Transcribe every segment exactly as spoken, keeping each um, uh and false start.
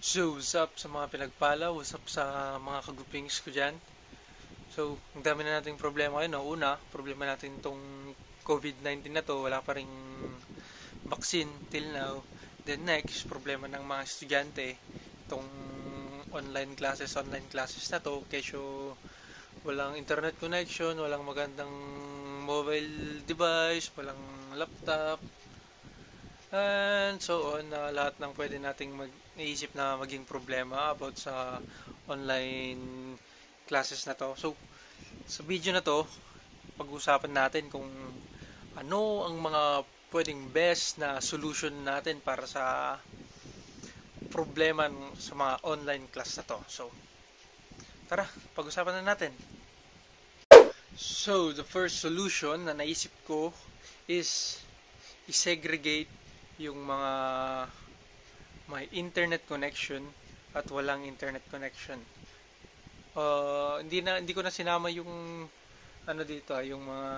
So, what's up sa mga pinagpala? What's up sa mga kagupings ko dyan? So, ang dami na nating problema ngayon. No? Una, problema natin tong COVID nineteen na to. Wala pa ring vaccine till now. Then next, problema ng mga estudyante. Itong online classes, online classes na to. Kesyo walang internet connection, walang magandang mobile device, walang laptop, and so on, na lahat ng pwede nating mag-iisip na maging problema about sa online classes na to. So, sa video na to, pag-usapan natin kung ano ang mga pwedeng best na solution natin para sa problema sa mga online class na to. So, tara, pag-usapan na natin. So, the first solution na naisip ko is i-segregate yung mga may internet connection at walang internet connection. Uh, hindi na hindi ko na sinama yung ano dito, ah, yung mga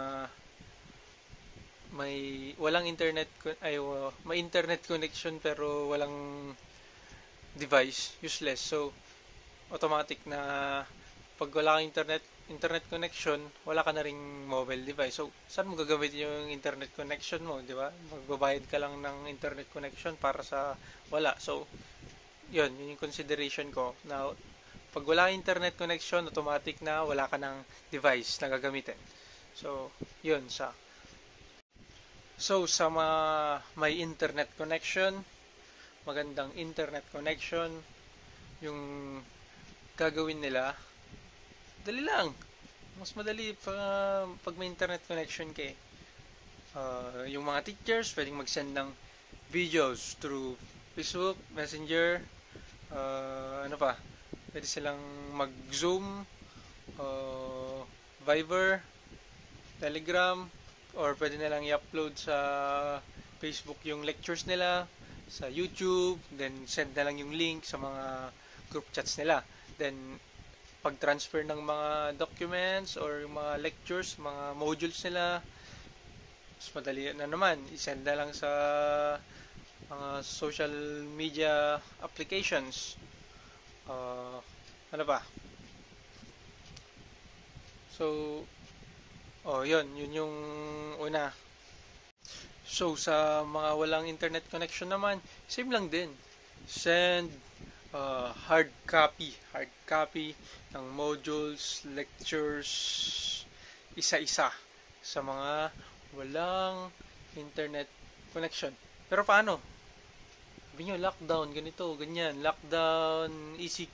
may walang internet ay uh, may internet connection pero walang device, useless. So automatic na pag wala kang internet internet connection, wala ka na ring mobile device. So, saan mo gagamitin yung internet connection mo, di ba? Magbabayad ka lang ng internet connection para sa wala. So, yun, yun yung consideration ko. Now, pag wala internet connection, automatic na wala ka ng device na gagamitin. So, yun sa So, sa mga may internet connection, magandang internet connection, yung gagawin nila, dali lang. Mas madali pa, pag may internet connection kay uh, yung mga teachers pwedeng mag-send ng videos through Facebook, Messenger, uh, ano pa, pwede silang mag-Zoom, uh, Viber, Telegram, or pwede nilang i-upload sa Facebook yung lectures nila, sa YouTube, then send na lang yung link sa mga group chats nila. Then pag-transfer ng mga documents or mga lectures, mga modules nila, mas madali na naman. I-send na lang sa mga social media applications. Uh, ano ba? So, oh, yun. Yun yung una. So, sa mga walang internet connection naman, same lang din. Send uh, hard copy. Hard copy ng modules, lectures, isa-isa sa mga walang internet connection. Pero paano? Sabi nyo, lockdown, ganito, ganyan, lockdown, E C Q,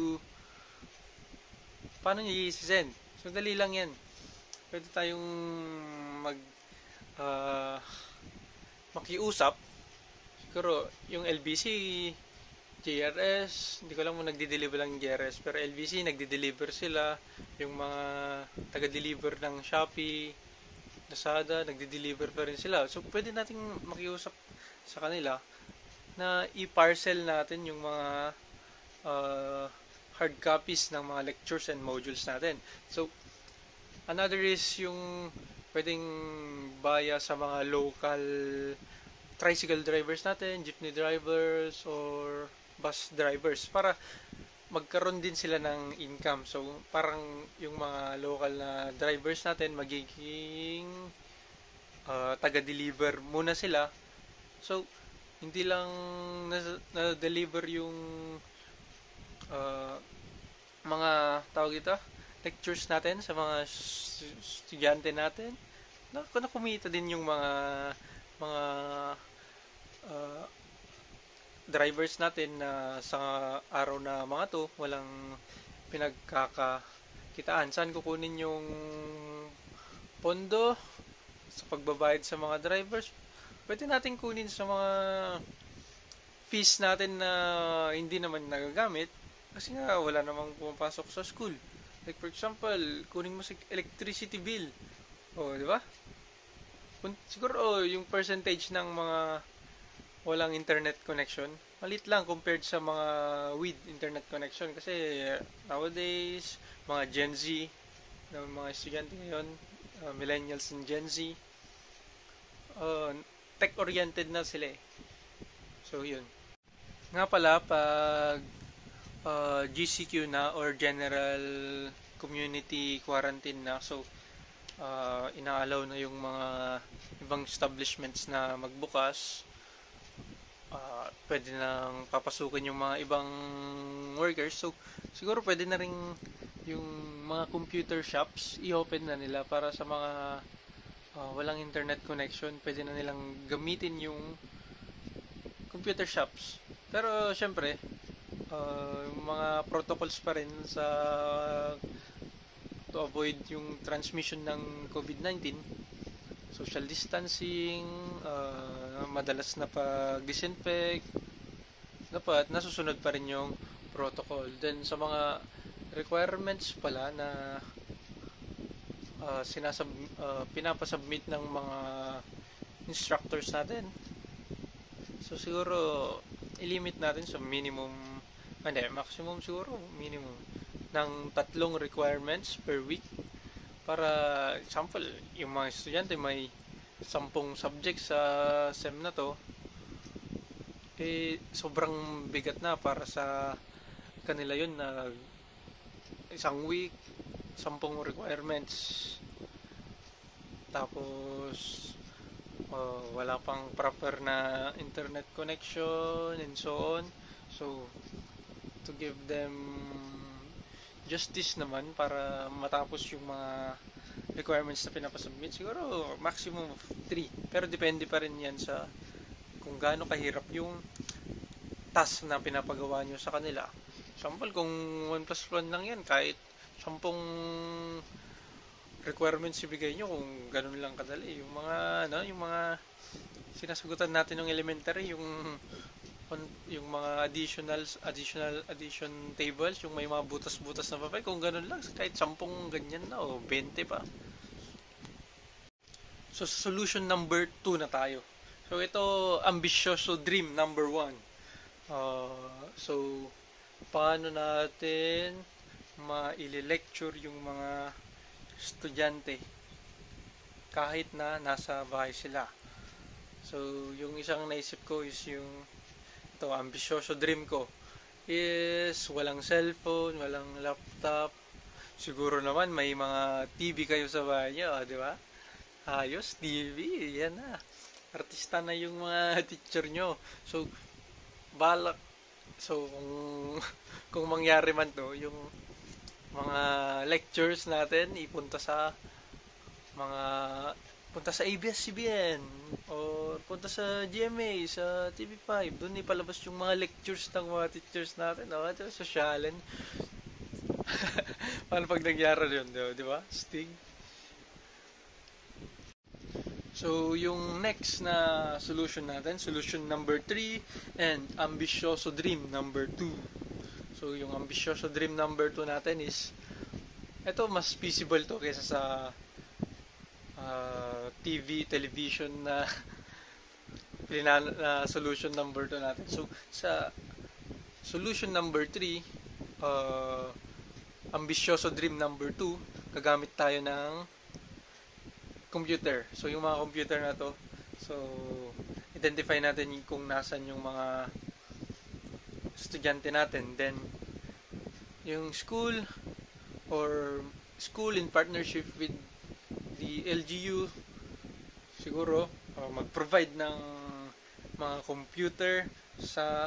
paano nyo i-send? So, dali lang yan. Pwede tayong mag uh, makiusap. Siguro, yung L B C, J R S, hindi ko lang kung nagde-deliver lang J R S, pero L B C nagde-deliver sila, yung mga taga-deliver ng Shopee, Lazada, nagde-deliver pa rin sila. So pwede nating makiusap sa kanila na i-parcel natin yung mga uh, hard copies ng mga lectures and modules natin. So another is yung pwedeng baya sa mga local tricycle drivers natin, jeepney drivers, or bus drivers para magkaroon din sila ng income. So, parang yung mga local na drivers natin magiging uh, taga-deliver muna sila. So, hindi lang na-deliver yung uh, mga tawag ito, lectures natin sa mga estudyante natin. Na, na kumita din yung mga mga uh, drivers natin na sa araw na mga to walang pinagkakakitaan. Saan kukunin yung pondo sa pagbabayad sa mga drivers? Pwede natin kunin sa mga fees natin na hindi naman nagagamit kasi nga wala namang pumapasok sa school. Like for example, kunin mo sa electricity bill. O, di ba? Siguro oh, yung percentage ng mga walang internet connection, malit lang compared sa mga with internet connection kasi nowadays, mga Gen Z, na mga estudyante ngayon, uh, millennials and Gen Z, uh, tech-oriented na sila eh. So, yun. Nga pala, pag uh, G C Q na or General Community Quarantine na, so uh, inaalaw na yung mga ibang establishments na magbukas. Uh, pwede nang papasukin yung mga ibang workers. So, siguro pwede na rin yung mga computer shops, i-open na nila para sa mga uh, walang internet connection. Pwede na nilang gamitin yung computer shops. Pero, syempre, uh, mga protocols pa rin sa to avoid yung transmission ng COVID nineteen. Social distancing, uh, madalas na pag-disinfect, dapat nasusunod pa rin yung protocol. Then sa mga requirements pala na uh, sinasab uh, pinapasubmit ng mga instructors natin, so siguro i-limit natin sa minimum, hindi, maximum siguro minimum ng tatlong requirements per week. Para example, yung mga estudyante may sampung subjects sa sem na to, eh sobrang bigat na para sa kanila yun na isang week, sampung requirements. Tapos uh, wala pang proper na internet connection and so on. So to give them justice naman para matapos yung mga requirements na pinapasubmit, siguro maximum of three. Pero depende pa rin yan sa kung gaano kahirap yung task na pinapagawa nyo sa kanila. Example, kung one plus one lang yan, kahit sampung requirements ibigay nyo, kung ganun lang kadali. Yung mga, ano, yung mga sinasagutan natin ng elementary, yung yung mga additionals, additional addition tables, yung may mga butas-butas na papel, kung ganun lang, kahit sampung ganyan na, o twenty pa. So, solution number two na tayo. So, ito, ambisyoso dream number one. Uh, so, paano natin ma-lecture yung mga estudyante kahit na nasa bahay sila. So, yung isang naisip ko is yung ito, ambisyoso dream ko is walang cellphone, walang laptop. Siguro naman may mga T V kayo sa bahay nyo, di ba? Ayos, T V, yan na. Artista na yung mga teacher nyo. So, balak. So, kung, kung mangyari man to, yung mga lectures natin, ipunta sa mga punta sa A B S C B N o punta sa G M A, sa T V five, doon ipalabas yung mga lectures ng mga teachers natin. O, ito, sosyalin. Paano pag nangyari yun, di ba? Stig. So, yung next na solution natin, solution number three, and ambisyoso dream number two. So, yung ambisyoso dream number two natin is, ito, mas feasible to kaysa sa Uh, T V, television na plinan, na solution number two natin. So, sa solution number three, uh, ambisyoso dream number two, gagamit tayo ng computer. So, yung mga computer na to, so, identify natin kung nasan yung mga estudyante natin. Then, yung school or school in partnership with the L G U siguro uh, mag-provide ng mga computer sa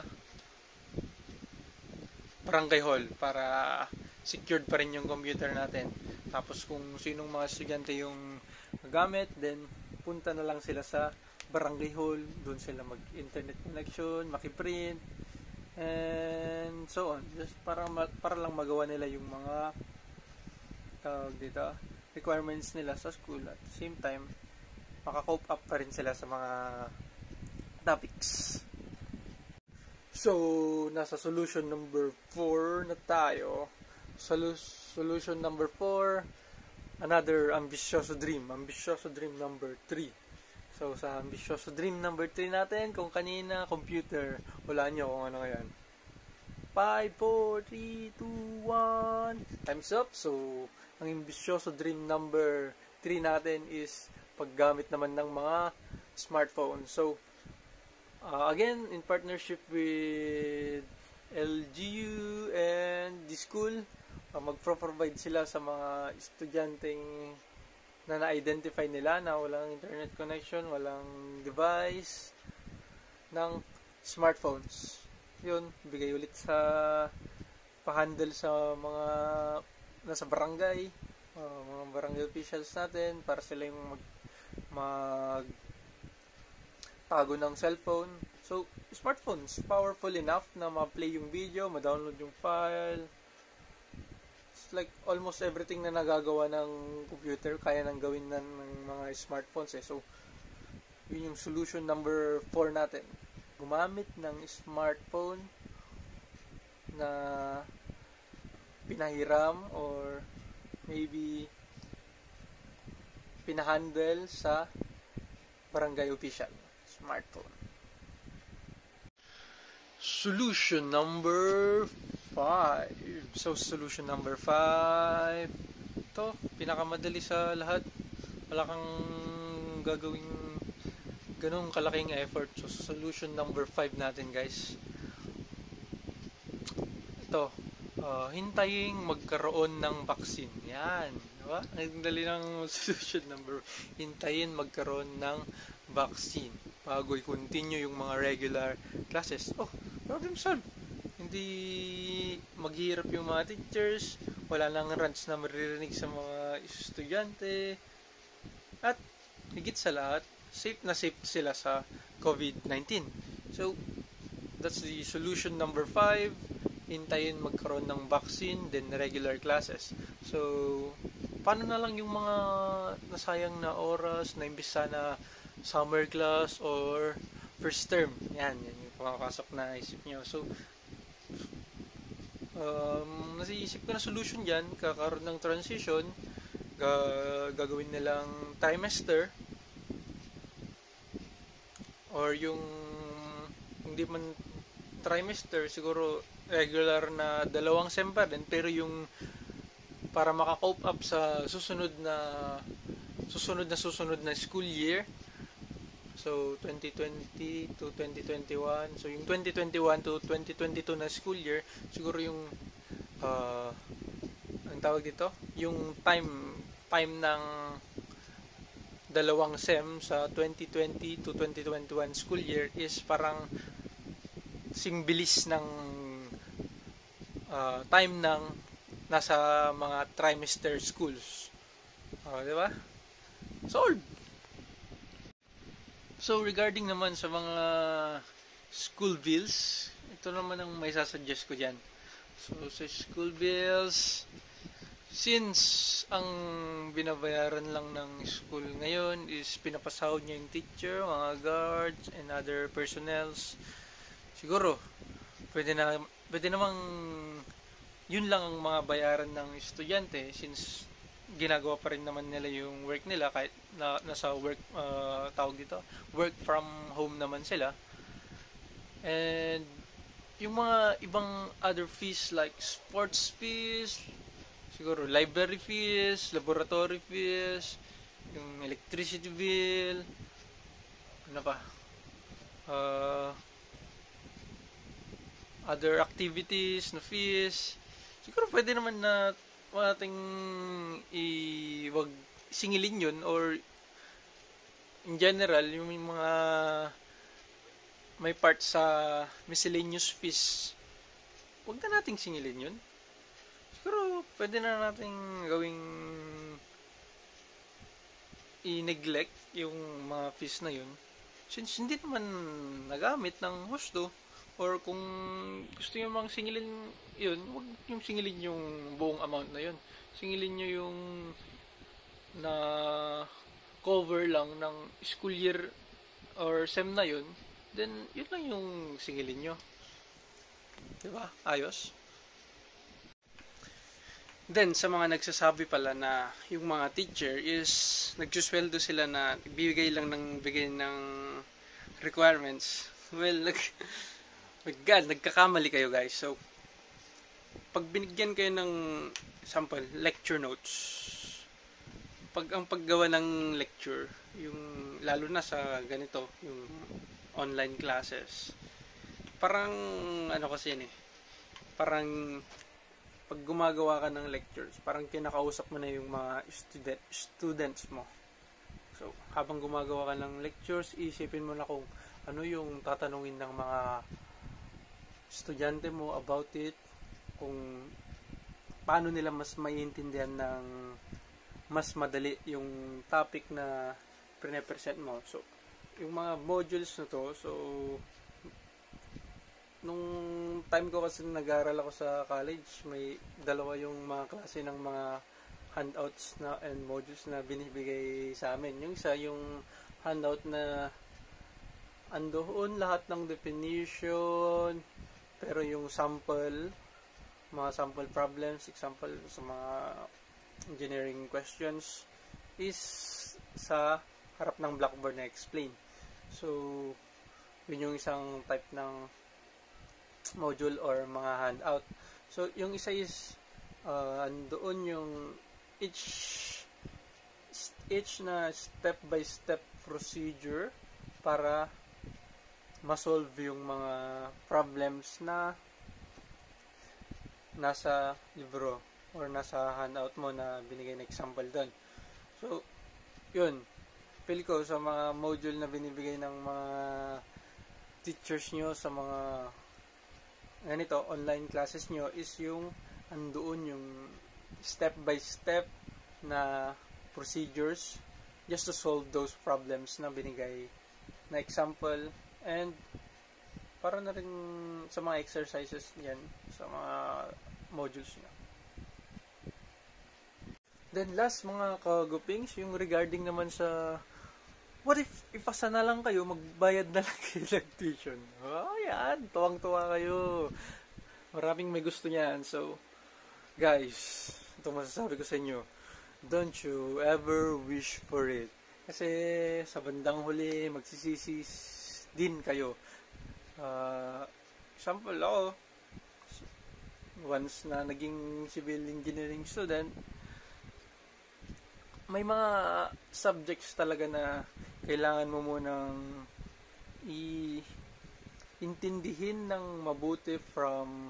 barangay hall para secured pa rin yung computer natin. Tapos kung sinong mga estudyante yung nagamit, then punta na lang sila sa barangay hall, doon sila mag-internet connection, makiprint, and so on. Just para, para lang magawa nila yung mga tawag dito, requirements nila sa school. At the same time, maka-cope up pa rin sila sa mga topics. So, nasa solution number four na tayo. Sol- solution number four, another ambisyoso dream. Ambisyoso dream number three. So, sa ambisyoso dream number three natin, kung kanina, computer, wala nyo kung ano ngayon. five, four, three, two, one, time's up. So, ang ambisyoso dream number three natin is paggamit naman ng mga smartphone. So, Uh, again, in partnership with L G U and the school, uh, magpro-provide sila sa mga estudyanteng na na-identify nila na walang internet connection, walang device, ng smartphones. Yun, bigay ulit sa pa-handle sa mga nasa barangay, uh, mga barangay officials natin para sila yung mag, mag tago ng cellphone. So, smartphones, powerful enough na ma-play yung video, ma-download yung file. It's like almost everything na nagagawa ng computer, kaya nang gawin ng, ng mga smartphones eh. So, yun yung solution number four natin. Gumamit ng smartphone na pinahiram or maybe pinahandle sa barangay official. Smartphone. Solution number five. So, solution number five. Ito, pinakamadali sa lahat. Wala kang gagawing ganung kalaking effort. So, solution number five natin, guys. Ito, uh, hintayin magkaroon ng vaccine. Yan. Diba? Ang dali ng solution number. Hintayin magkaroon ng vaccine bago i-continue yung mga regular classes. Oh, problem solved. Hindi maghihirap yung mga teachers, wala nang rants na maririnig sa mga estudyante, at higit sa lahat, safe na safe sila sa COVID nineteen. So, that's the solution number five. Hintayin magkaroon ng vaccine, then regular classes. So, paano na lang yung mga nasayang na oras na imbis sana summer class or first term? Yan, yan yung pumapasok na isip nyo. So, um, nasiisip ko na solution dyan, kakaroon ng transition, ga- gagawin nilang trimester, or yung hindi man trimester, siguro regular na dalawang sem pa din, pero yung para maka-cope up sa susunod na susunod na susunod na school year. So, twenty twenty to twenty twenty-one. So, yung twenty twenty-one to twenty twenty-two na school year, siguro yung uh, ang tawag dito, yung time time ng dalawang sem sa twenty twenty to twenty twenty-one school year is parang singbilis ng uh, time ng nasa mga trimester schools. Uh, di ba? Solved! So, regarding naman sa mga school bills, ito naman ang may sasuggest ko dyan. So, sa school bills, since ang binabayaran lang ng school ngayon is pinapasahod niya yung teacher, mga guards, and other personnels, siguro, pwede na, pwede namang yun lang ang mga bayaran ng estudyante since ginagawa pa rin naman nila yung work nila kahit na, nasa work, uh, tawag dito, work from home naman sila. And yung mga ibang other fees like sports fees, siguro library fees, laboratory fees, yung electricity bill, ano pa, uh, other activities na fees, siguro pwede naman na ating i-wag singilin yun, or in general yung mga may part sa miscellaneous fees, wag na nating singilin yun. Siguro pwede na nating gawing i-neglect yung mga fees na yun since hindi naman nagamit ng husto. Or kung gusto nyo mang singilin yun, huwag yung singilin yung buong amount na yun. Singilin nyo yung na cover lang ng school year or sem na yun, then yun lang yung singilin nyo. Diba? Ayos? Then, sa mga nagsasabi pala na yung mga teacher is nagsusweldo sila na bibigay lang ng bigay ng requirements. Well, nag... God, nagkakamali kayo guys. So, pag binigyan kayo ng sample, lecture notes, pag ang paggawa ng lecture, yung lalo na sa ganito, yung online classes. Parang ano kasi yan eh. Parang pag gumagawa ka ng lectures, parang kinakausap mo na yung mga student, students mo. So, habang gumagawa ka ng lectures, isipin mo na kung ano yung tatanungin ng mga estudyante mo about it, kung paano nila mas maiintindihan ng mas madali yung topic na pre-present mo. So, yung mga modules na to, so, nung time ko kasi nag-aaral ako sa college, may dalawa yung mga klase ng mga handouts na and modules na binibigay sa amin. Yung isa, yung handout na andoon lahat ng definition, pero yung sample, mga sample problems, example sa mga engineering questions is sa harap ng blackboard na explain. So, yun yung isang type ng module or mga handout. So, yung isa is uh, andoon yung each each na step by step procedure para ma-solve yung mga problems na nasa libro or nasa handout mo na binigay na example doon. So, yun. Feel ko sa mga module na binibigay ng mga teachers nyo sa mga ganito, online classes nyo is yung andoon yung step by step na procedures just to solve those problems na binigay na example, and para na rin sa mga exercises niyan sa mga modules niya. Then last mga kagupings, yung regarding naman sa what if ipasa na lang kayo, magbayad na lang kayo ng tuition. Oh, yan, tuwang-tuwa kayo. Maraming may gusto niyan. So, guys, ito masasabi ko sa inyo, don't you ever wish for it. Kasi sa bandang huli, magsisisi din kayo. Uh, example ako, once na naging civil engineering student, may mga subjects talaga na kailangan mo munang i-intindihin ng mabuti from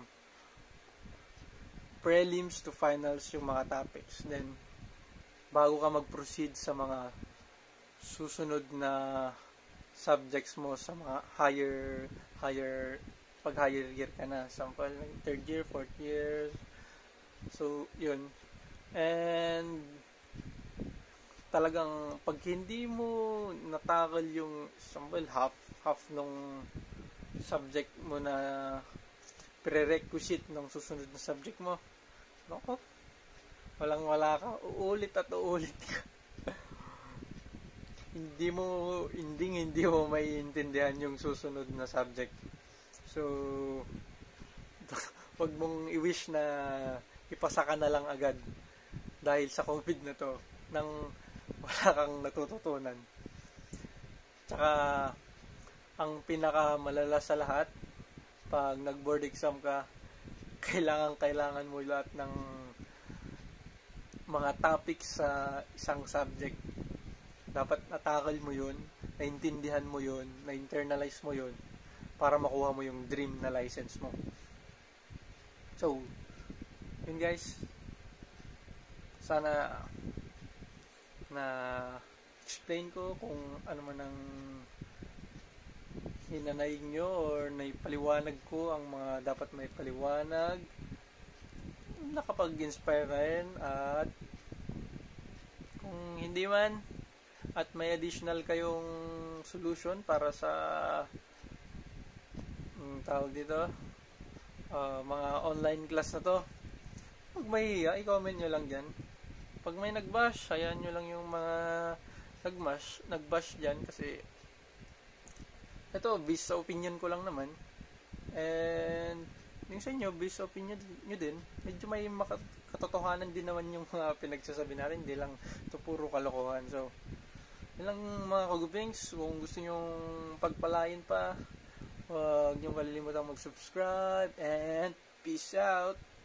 prelims to finals yung mga topics. Then, bago ka mag-proceed sa mga susunod na subjects mo sa mga higher, higher, pag higher year ka na. Sample, third year, fourth year. So, yun. And, talagang pag hindi mo natakal yung sample half half nung subject mo na prerequisite ng susunod na subject mo, nako, walang wala ka, uulit at uulit ka. hindi mo hindi hindi mo maiintindihan yung susunod na subject. So, wag mong i-wish na ipasa ka na lang agad dahil sa COVID na to nang wala kang natututunan. Tsaka, ang pinakamalala sa lahat, pag nag-board exam ka, kailangan-kailangan mo lahat ng mga topics sa isang subject. Dapat natakal mo yun, naintindihan mo yun, na-internalize mo yun, para makuha mo yung dream na license mo. So, yun guys. Sana na explain ko kung ano man ang hinanaig nyo or naipaliwanag ko ang mga dapat may paliwanag, nakapag-inspire rin, at kung hindi man at may additional kayong solution para sa um, tawag dito uh, mga online class na to, pag mahihiya, i-comment nyo lang dyan. Pag may nag-bash, hayaan nyo lang yung mga nag-bash, nag-bash dyan kasi ito, based sa opinion ko lang naman. And yung sa inyo, based sa opinion nyo din, medyo may katotohanan din naman yung mga pinagsasabi natin, hindi lang ito puro kalokohan. So, yun lang mga kagupings. Kung gusto nyo pagpalain pa, huwag nyo kalilimutang mag-subscribe and peace out!